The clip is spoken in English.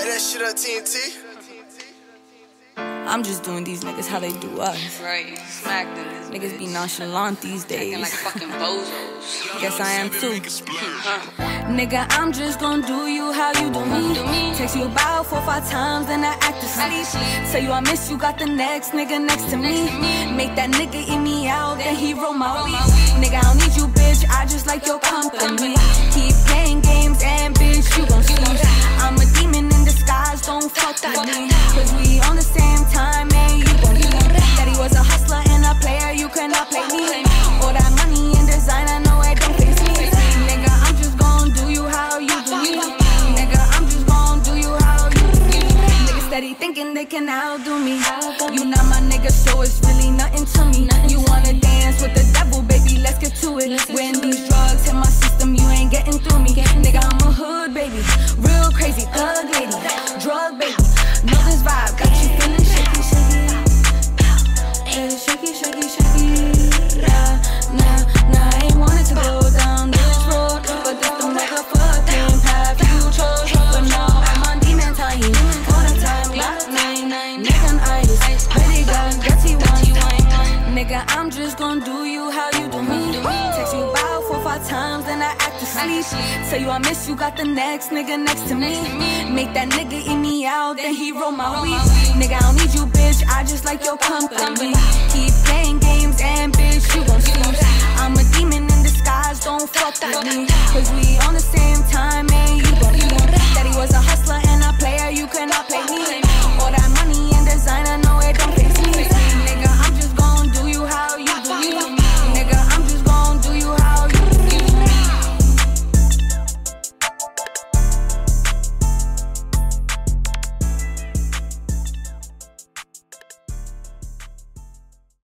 that shit up, TNT. I'm just doing these niggas how they do us. Right, smacked in this Niggas be nonchalant these days. like fucking bozos. Guess I am too. Nigga, I'm just gon' do you how you do me. Text you about 4 or 5 times, then I act asleep. Say you I miss you, got the next nigga next to me. Make that nigga eat me out, then he roll my weed. Nigga, I don't need you, bitch, I just like your company. Keep playing games and bitch, you gon' see. I'm a demon in disguise, don't fuck with me. Cause we on the same time, and you gon' be. That he was a hustler and a player, you cannot play me. All that money and design, I know it don't face me. Nigga, I'm just gon' do you how you do me. Nigga, I'm just gon' do you how you do me. Niggas steady thinking they can outdo me. You not my nigga, so it's really nothing to me. You wanna dance with the devil, baby, let's get to it. When these drugs hit my system, you ain't getting through me. Nigga, I'm a hood baby, real crazy thug lady, drug baby. Know this vibe, got you feeling shaky, shaky. Shaky, shaky, shaky. Nah, I ain't wanted to go down this road, but this the motherfucking path you chose. But now I'm on demon time, all the time. Black 9, neck and ice, pretty gun, dirty one. Nigga, I'm just gon' do you how you do me. Text you about 4 or 5 times, then I act asleep. Say you I miss you, got the next nigga next to me. Make that nigga eat me out, then he roll my weed. Nigga, I don't need you, bitch, I just like your company. Keep playing games and bitch, you gon' see. I'm a demon in disguise, don't fuck with me. Cause we on the same time, and you gon' be. That he was a hustler